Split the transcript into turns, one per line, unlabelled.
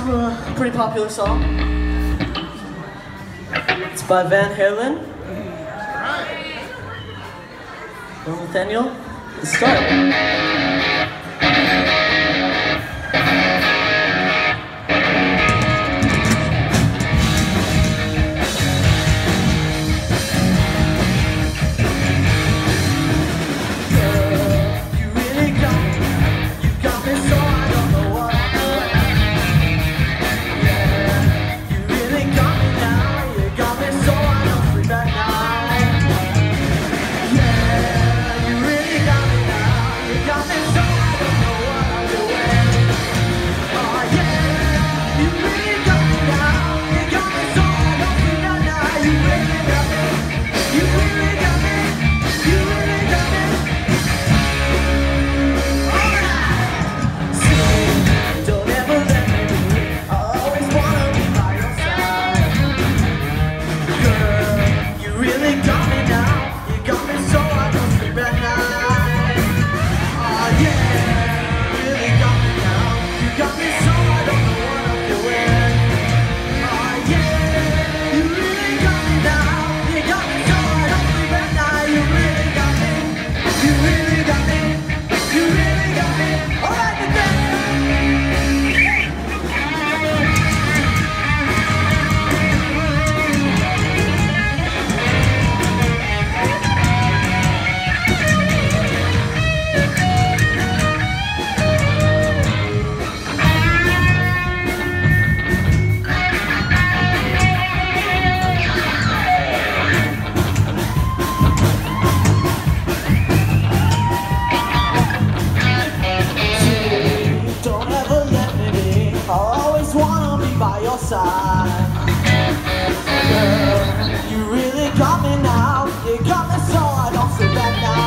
to a pretty popular song. It's by Halen. Well, Nathaniel, let's start. By your side, girl, you really got me now. You got me so I don't feel bad now.